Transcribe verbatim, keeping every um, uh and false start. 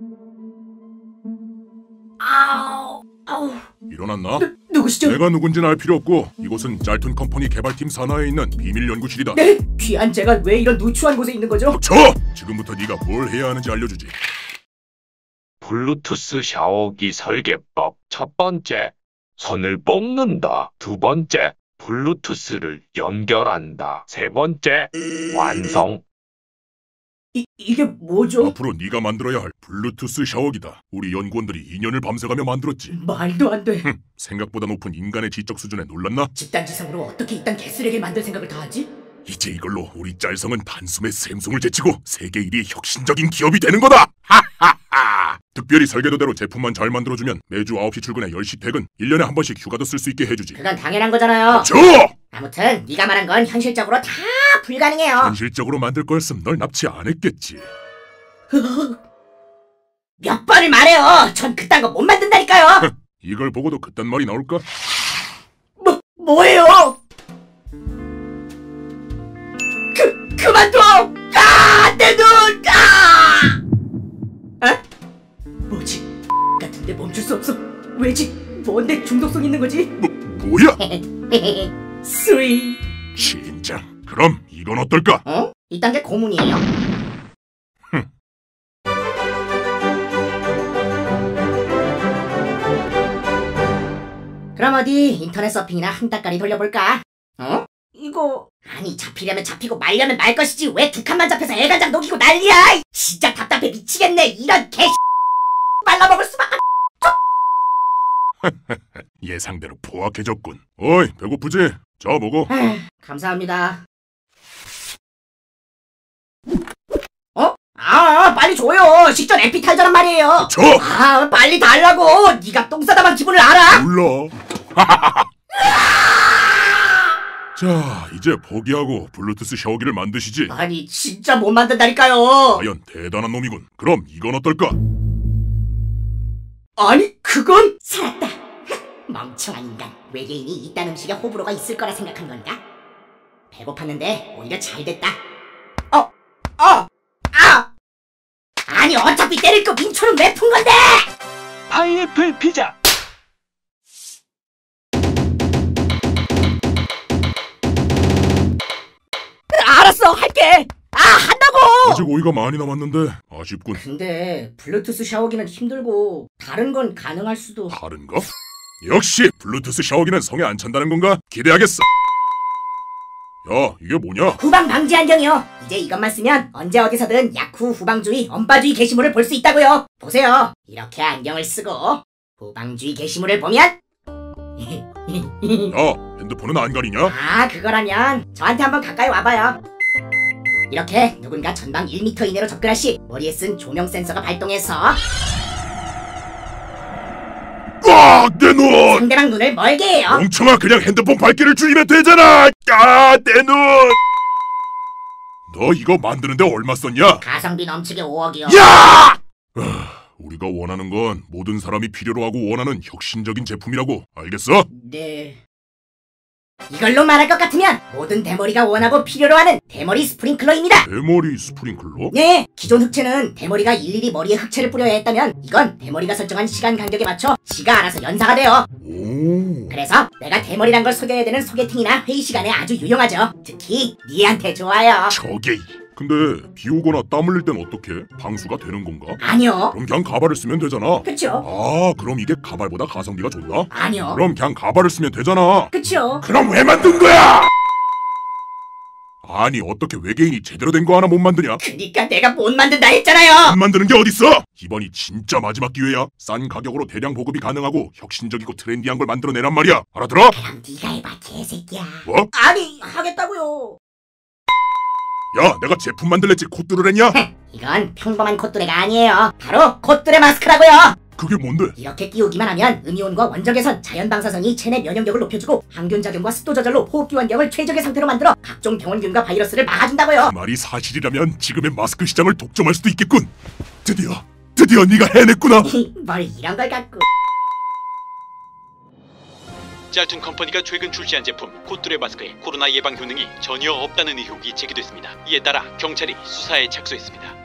아우, 아우. 일어났나? 누, 누구시죠? 내가 누군지는 알 필요 없고 이곳은 짤툰 컴퍼니 개발팀 산하에 있는 비밀 연구실이다. 네? 귀한 제가 왜 이런 누추한 곳에 있는 거죠? 저! 지금부터 네가 뭘 해야 하는지 알려주지. 블루투스 샤워기 설계법. 첫 번째, 선을 뽑는다. 두 번째, 블루투스를 연결한다. 세 번째, 완성. 이, 이게 뭐죠? 앞으로 네가 만들어야 할 블루투스 샤워기다. 우리 연구원들이 이 년을 밤새가며 만들었지. 말도 안 돼. 흠, 생각보다 높은 인간의 지적 수준에 놀랐나? 집단지성으로 어떻게 이딴 개쓰레기를 만들 생각을 다 하지? 이제 이걸로 우리 짤성은 단숨에 샘송을 제치고 세계 일 위의 혁신적인 기업이 되는 거다! 하하하! 특별히 설계도대로 제품만 잘 만들어주면 매주 아홉 시 출근에 열 시 퇴근, 일 년에 한 번씩 휴가도 쓸 수 있게 해주지. 그건 당연한 거잖아요. 저! 아무튼 네가 말한 건 현실적으로 다 불가능해요. 현실적으로 만들 거였으면 널 납치 안 했겠지. 몇 번을 말해요. 전 그딴 거 못 만든다니까요. 이걸 보고도 그딴 말이 나올까? 뭐, 뭐예요? 그, 그만둬! 아! 내 눈! 아! 에? 뭐지? 같은데 멈출 수 없어. 왜지? 뭔데 중독성 있는 거지? 뭐, 뭐야? 스윗. 진짜. 그럼 이건 어떨까? 어? 이딴 게 고문이에요? 흠. 그럼 어디 인터넷 서핑이나 한 따까리 돌려볼까? 어? 이거... 아니 잡히려면 잡히고 말려면 말 것이지 왜 두 칸만 잡혀서 애간장 녹이고 난리야! 진짜 답답해 미치겠네. 이런 개 말라먹을 수밖에. 예상대로 포악해졌군. 어이, 배고프지? 자, 먹어. 감사합니다. 어? 아, 빨리 줘요. 식전 에피타이저란 말이에요. 줘! 아, 빨리 달라고. 네가 똥 싸다만 기분을 알아? 몰라. 자, 이제 포기하고 블루투스 샤워기를 만드시지. 아니, 진짜 못 만든다니까요. 과연 대단한 놈이군. 그럼 이건 어떨까? 아니, 그건... 살았다. 멍청한 인간. 외계인이 이딴 음식에 호불호가 있을 거라 생각한 건가? 배고팠는데 오히려 잘 됐다. 어! 어! 아! 아니 어차피 때릴 거 민초는 왜 푼 건데! 파인애플 피자. 알았어, 할게. 아, 한다고! 아직 오이가 많이 남았는데 아쉽군. 근데 블루투스 샤워기는 힘들고 다른 건 가능할 수도. 다른 거? 역시 블루투스 샤워기는 성에 안 찬다는 건가? 기대하겠어. 야, 이게 뭐냐? 후방 방지 안경이요. 이제 이것만 쓰면 언제 어디서든 야쿠 후방주의, 언빠주의 게시물을 볼 수 있다고요. 보세요. 이렇게 안경을 쓰고 후방주의 게시물을 보면 야, 핸드폰은 안 가리냐? 아, 그거라면 저한테 한번 가까이 와봐요. 이렇게 누군가 전방 일 미터 이내로 접근할 시 머리에 쓴 조명 센서가 발동해서 아, 내 눈! 상대방 눈을 멀게 해요. 멍청아, 그냥 핸드폰 밝기를 줄이면 되잖아! 아, 내 눈! 너 이거 만드는데 얼마 썼냐? 가성비 넘치게 오억이요. 야! 아, 우리가 원하는 건 모든 사람이 필요로 하고 원하는 혁신적인 제품이라고. 알겠어? 네. 이걸로 말할 것 같으면 모든 대머리가 원하고 필요로 하는 대머리 스프링클러입니다. 대머리 스프링클러? 네, 기존 흑채는 대머리가 일일이 머리에 흑채를 뿌려야 했다면 이건 대머리가 설정한 시간 간격에 맞춰 지가 알아서 연사가 돼요. 오. 그래서 내가 대머리란 걸 소개해야 되는 소개팅이나 회의 시간에 아주 유용하죠. 특히 니한테 좋아요. 저게. 근데 비 오거나 땀 흘릴 땐 어떻게? 방수가 되는 건가? 아니요. 그럼 그냥 가발을 쓰면 되잖아. 그쵸? 아, 그럼 이게 가발보다 가성비가 좋나? 아니요. 그럼 그냥 가발을 쓰면 되잖아. 그쵸? 그럼 왜 만든 거야? 아니, 어떻게 외계인이 제대로 된 거 하나 못 만드냐? 그니까 내가 못 만든다 했잖아요. 안 만드는 게 어딨어? 이번이 진짜 마지막 기회야. 싼 가격으로 대량 보급이 가능하고 혁신적이고 트렌디한 걸 만들어내란 말이야. 알아들어? 그럼 네가 해봐, 개새끼야. 뭐? 아니, 하겠다고요. 야, 내가 제품 만들랬지 콧뚜루랬냐? 이건 평범한 콧뚜레가 아니에요. 바로 콧뚜레 마스크라고요. 그게 뭔데? 이렇게 끼우기만 하면 음이온과 원적 개선, 자연 방사선이 체내 면역력을 높여주고 항균 작용과 습도 저절로 호흡기 환경을 최적의 상태로 만들어 각종 병원균과 바이러스를 막아준다고요. 그 말이 사실이라면 지금의 마스크 시장을 독점할 수도 있겠군. 드디어, 드디어 네가 해냈구나. 뭘 이런 걸 갖고. 짤툰 컴퍼니가 최근 출시한 제품 콧뚜레 마스크에 코로나 예방 효능이 전혀 없다는 의혹이 제기됐습니다. 이에 따라 경찰이 수사에 착수했습니다.